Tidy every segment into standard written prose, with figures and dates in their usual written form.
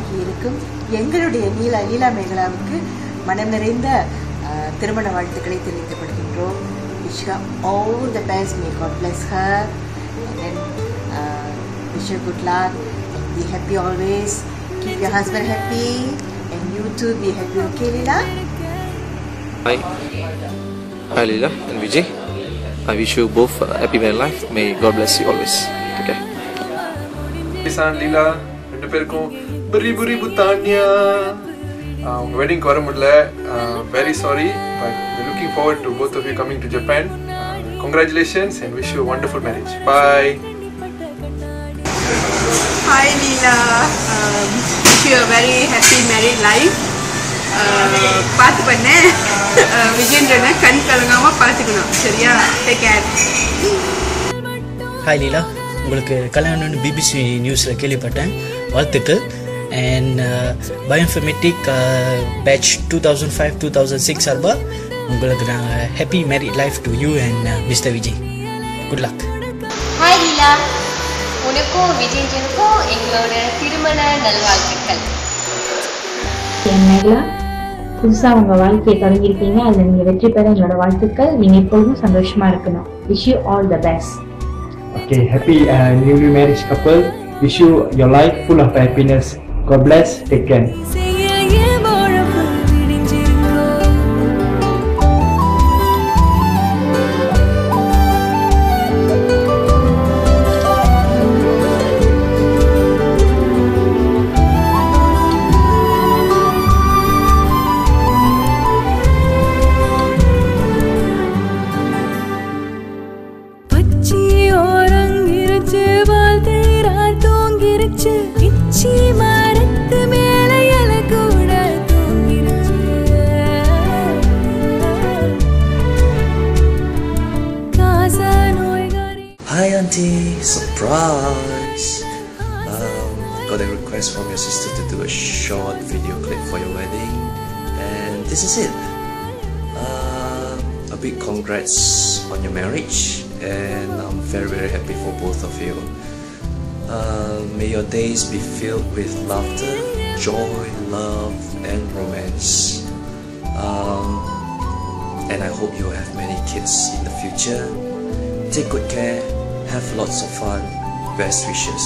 ஆகி இருக்கும் எங்களுடைய லீலாமேகலாவுக்கு மனம் நிறைந்த திருமண வாழ்த்துக்களை தெரிவிக்கப்படுகின்றோம். Wish her all the best. May God bless her and then wish her good luck and be happy always. Keep your husband happy and you too be happy. Okay, Leela? Hi Leela and Vijay. I wish you both a happy married life. May God bless you always. Take care. Vijindran Leela, ரெண்டு பேருக்கும் buri butania. Wedding வர முடியல. Very sorry, but we're looking forward to both of you coming to Japan. Congratulations and wish you a wonderful marriage. Bye. Hi Leela, wish you a very happy married life. பார்த்து பண்ண விஜேந்திரனை கண் கலங்காம பார்த்துக்கணும், சரியா? Take care. Hi லீலா, உங்களுக்கு கல்யாணம்னு BBC நியூஸில் கேள்விப்பட்டேன், வாழ்த்துக்கள். அண்ட் பயோஇன்ஃபர்மேட்டிக் பேட்ச் 2005-2006 சார்பா உங்களுக்கு நாங்கள் happy married life to you and mister Vijay. Good luck. Hi Leela, உனக்கும் விஜயனுக்கும் எங்களோட திருமண நல்வாழ்த்துக்கள். மேகலா, புதுசாக உங்கள் வாழ்க்கையை தொடங்கியிருக்கீங்க, அதில் நீங்கள் வெற்றி பெற எங்களோட வாழ்த்துக்கள். நீங்கள் எப்பொழுதும் சந்தோஷமாக இருக்கணும். Wish you all the best. Okay, happy newly married couple. Wish you your life full of happiness. God bless. Take care. Hi auntie, surprise! Got a request from your sister to do a short video clip for your wedding, and this is it. A big congrats on your marriage, and I'm very happy for both of you. May your days be filled with laughter, joy, love and romance. And I hope you have many kids in the future. Take good care, have lots of fun, best wishes.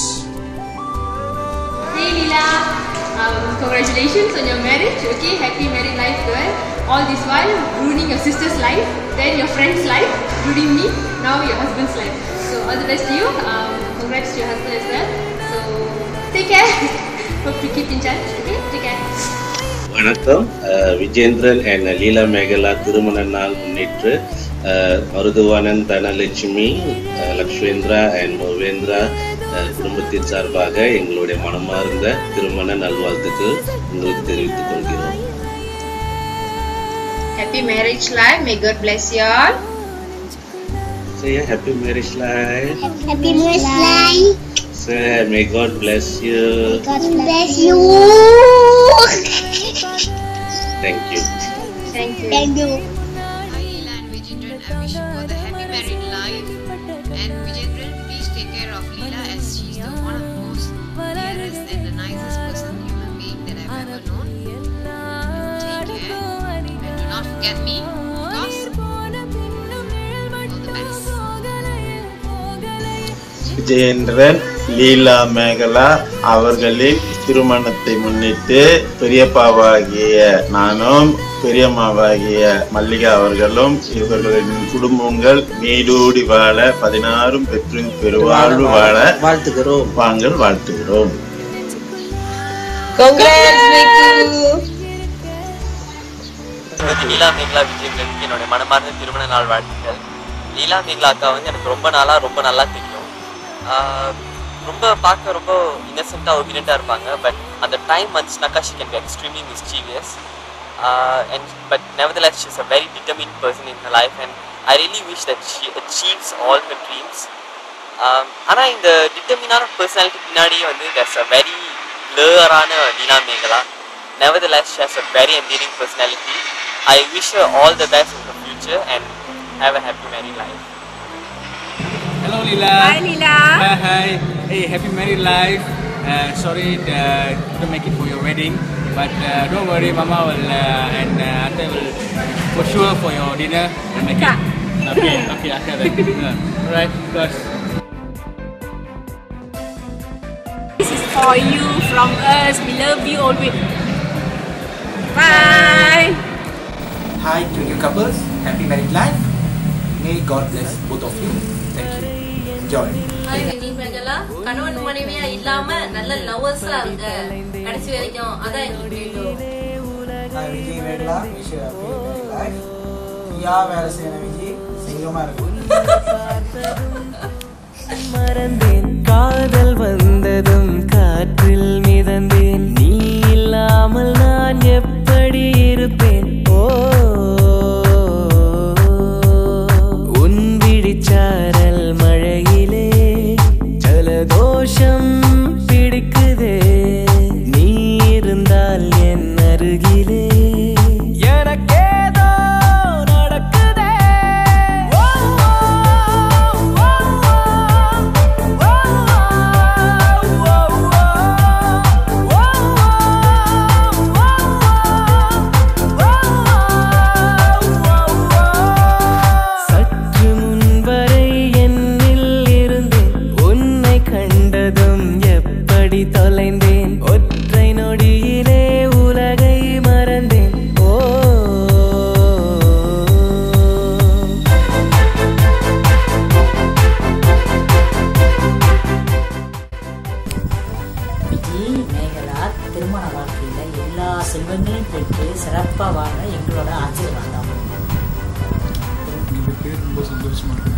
Hey Leela, congratulations on your marriage. Okay, happy married life, girl. All this while ruining your sister's life, then your friend's life, ruining me, now your husband's life. So all the best to you. Congrats to your husband as well. So take care. Hope to keep in touch. Okay, take care. வணக்கம். Vijendran and லீலாமேகலா திருமண நாள் முன்னிட்டு மருதுவானன் Dhanalakshmi, லக்ஷ்வேந்திரா and மோவேந்திரா குடும்பத்தின் சார்பாக எங்களுடைய மனமார்ந்த திருமண நல்வாழ்த்துக்கள் உங்களுக்கு தெரிவித்துக் கொள்கிறோம். Happy marriage life. May God bless you all. Say happy marriage life. Happy marriage life. Say may God bless you. God bless you. Thank you. Thank you. Thank you. Hi Leela and Vijindran, I wish you both a happy married life. And Vijindran, please take care of Leela as she's the one of the most dearest and the nicest person human being that I've ever known. And take care and do not forget me, because all the best. Vijindran Lelamekala அவர்களின் திருமணத்தை முன்னிட்டு பெரியப்பாவாகிய நானும் பெரியம்மாவாகிய மல்லிகா அவர்களும் இவர்களின் குடும்பங்கள் நீடூடி வாழ 16 பெற்று பெருவாழ்வு வாழ வாழ்த்துகிறோம். வாங்கள் வாழ்த்துகிறோம். லீலாமேகலா விஜயனுக்கு என்னோட மனமார்ந்த திருமண நாள் வாழ்த்துக்கள். லீலாமேகலா அக்கா வந்து எனக்கு ரொம்ப நல்லா தெரியும். ரொம்ப பார்க்க ரொம்ப இன்னசென்ட்டாக ஒபீடியண்ட்டாக இருப்பாங்க. பட் அந்த டைம் வந்துச்சுனாக்கா she can be extremely mischievous. But nevertheless she's a very determined person in her life, and I really wish that she achieves all her dreams. ஆனால் இந்த டிட்டர்மினான பர்சனாலிட்டி பின்னாடி வந்து there's a very blur-ஆன லீலாமேகலா. Nevertheless she has a very endearing personality. I wish her all the best in the future and have a happy married life. Hello Leela. Hi Leela. Hi. Hey, happy married life. Sorry to make it for your wedding, but don't worry, Mama will and Auntie will for sure for your dinner and make it. Okay, after that. Alright, because this is for you from us. We love you always. Bye. Hi to new couples. Happy married life. May God bless both of you. Thank you. Enjoy. Hi Vijindran, கணவன் மனைவியா இல்லாம நல்ல லவர்ஸா இருங்க கடைசி வரைக்கும் அதான் எங்களுக்கு வேணும். Hi Vijindran, wish you a happy married life. யா வேலை செய்யணும் விஜி, சிங்கமா இருக்கும். மறந்தேன் காதல் வந்ததும் காற்றில் மிதந்தேன் நீ இல்லாமல் நான் எப்படி இருப்பேன் ஓ உன் விழிச்சாரல் மழையிலே ஜலதோஷம் பிடிக்குதே நீ இருந்தால் என் அருகிலே எனக்கேதோ நடக்குதே சற்று முன்வரை என்னில் இருந்தேன் உன்னை கண்டதும் எப்படி தொலைந்தேன் ஒற்றை நொடியிலே உலகை மறந்தேன் ஓ விஜி மேகலா திருமண வாழ்க்கையில் எல்லா செல்வங்களையும் பெற்று சிறப்பாக வாழ எங்களோட ஆசீர்வாதம். ரொம்ப சந்தோஷமா இருக்கு.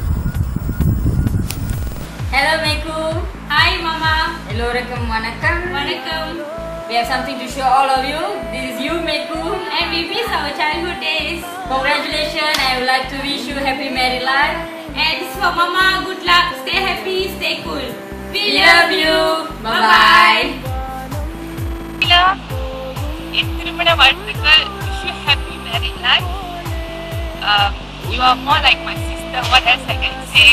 Hello Meku. Hi Mama. எல்லோருக்கும் வணக்கம். வணக்கம். We have something to show all of you. This is you Meku. And we miss our childhood days. Congratulations. I would like to wish you happy married life. And this is for Mama. Good luck. Stay happy. Stay cool. We love you. Bye bye. Leela, என் திருமண வாழ்த்துக்கள். Wish you happy married life. You are more like my sister. What else I can say?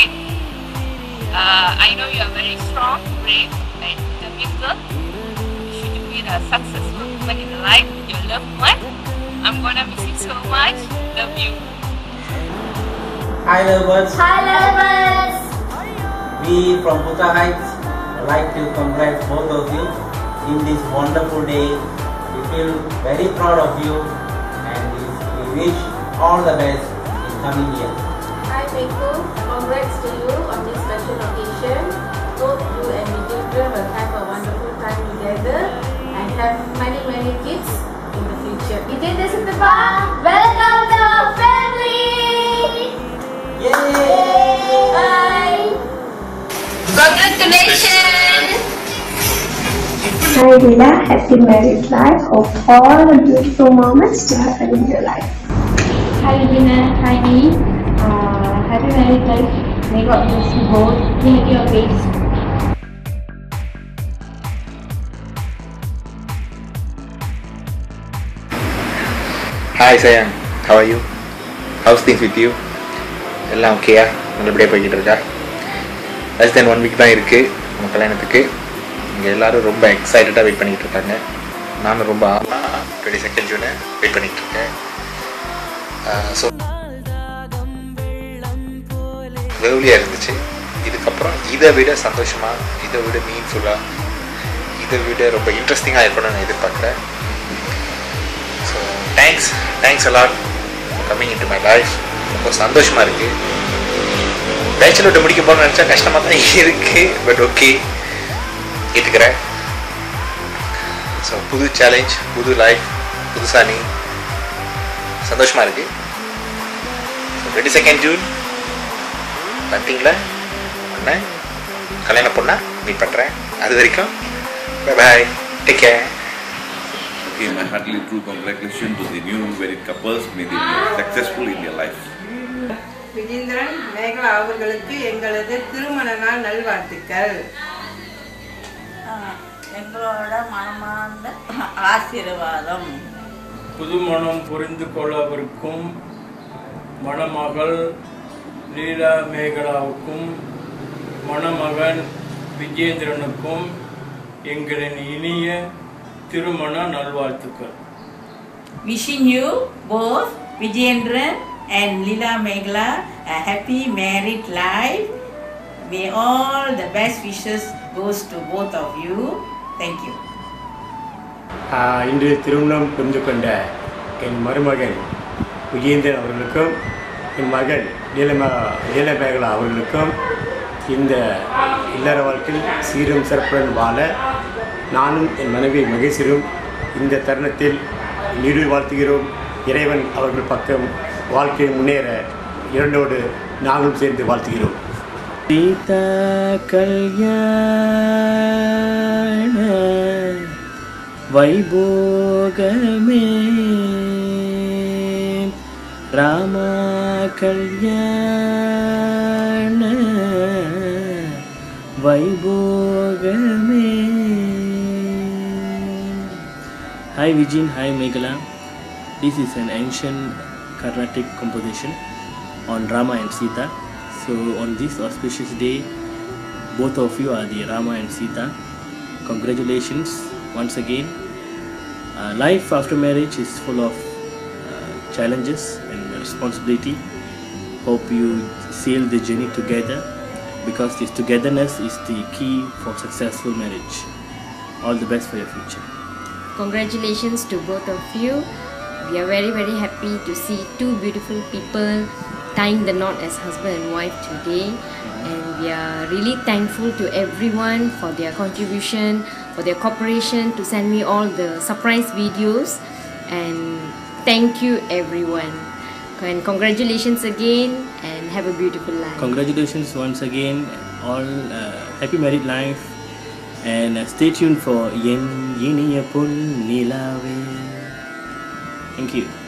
I know you are very strong, brave, and determined girl. You should be a successful woman in life with your loved one. I'm gonna miss you so much. Love you. Hi lovers. Hi lovers. We from Putra Heights would like to congratulate both of you in this wonderful day. We feel very proud of you and we wish all the best in coming year. Hi Meku, congrats to you on this special occasion. Hope you and Vijindran will have a wonderful time together and have many kids in the future. Vijindran Sittappa, welcome to our family. Yay! Bye. Congratulations. Hi Leela, happy married life. Hope all the beautiful moments to happen in your life. Hi Vina, hi Dee. Happy married life. May God bless you both. May your grace. Hi Sayan, how are you? How's things with you? எல்லாம் ஓகேயா? நல்லபடியாக போய்கிட்டு இருக்கா? less than 1 week தான் இருக்குது நம்ம கல்யாணத்துக்கு. இங்கே எல்லோரும் ரொம்ப எக்ஸைட்டடாக வெயிட் பண்ணிகிட்டு இருக்காங்க. நானும் ரொம்ப 22nd June வெயிட் பண்ணிகிட்டு இருக்கேன். ஸோ வேவலியாக இருந்துச்சு. இதுக்கப்புறம் இதை விட சந்தோஷமாக, இதை விட மீன்ஃபுல்லாக, இதை விட ரொம்ப இன்ட்ரெஸ்டிங்காக இருக்கணும்னு நான் எதிர்பார்க்குறேன். So thanks a lot coming in to my life. ரொம்ப சந்தோஷமாக இருக்குது. பேச்சுலர் முடிக்க போகணும்னு நினச்சா கஷ்டமாக தான் இருக்குது. பட் ஓகே, ஏற்றுக்கிறேன். ஸோ புது சேலஞ்ச், புது லைஃப், புதுசாக நீ சந்தோஷமாக இருக்குது. ஸோ 22nd June பார்த்தீங்களா ஒன்று கல்யாண பொண்ணா மீட் பண்ணுறேன். அது வரைக்கும் bye, take care. Okay, my heartily true congratulations to the new married couples. May they be successful in their life. விஜிந்திரன் Megala அவர்களுக்கு எங்களது திருமண நாள் நல்வாழ்த்துக்கள். எங்களோட மனமார்ந்த ஆசீர்வாதம். புதுமணம் புரிந்து கொள்ளவருக்கும் மணமகள் லீலா மேகலாவுக்கும் மணமகன் விஜேந்திரனுக்கும் எங்களின் இனிய திருமண நல்வாழ்த்துக்கள். Wishing you both Vijindran and Lelamekala a happy married life. May all the best wishes goes to both of you. Thank you. இன்று திருமணம் புரிந்து கொண்ட என் மருமகன் விஜயேந்திரன் அவர்களுக்கும் என் மகள் நீலமேகலா அவர்களுக்கும் இந்த இல்லற வாழ்க்கையில் சீரும் சிறப்புடன் வாழ நானும் என் மனைவி மகேஸ்வரும் இந்த தருணத்தில் நிறு வாழ்த்துகிறோம். இறைவன் அவர்கள் பக்கம் வாழ்க்கையை முன்னேற இரண்டோடு நாங்களும் சேர்ந்து வாழ்த்துகிறோம். சீதா கல்யாண வைபோகமே ராமா கல்யாண வைபோகமே. Hi Vijin, hi Meghala. This is an ancient Carnatic composition on Rama and Sita. So on this auspicious day, both of you are the Rama and Sita. Congratulations once again. Life after marriage is full of challenges and responsibility. Hope you sail the journey together, because this togetherness is the key for successful marriage. All the best for your future. Congratulations to both of you. We are very, very happy to see two beautiful people tying the knot as husband and wife today. And we are really thankful to everyone for their contribution, for their cooperation to send me all the surprise videos. And thank you everyone. And congratulations again and have a beautiful life. Congratulations once again. All happy married life. And stay tuned for Yen Yiniya Pun Nilave. Thank you.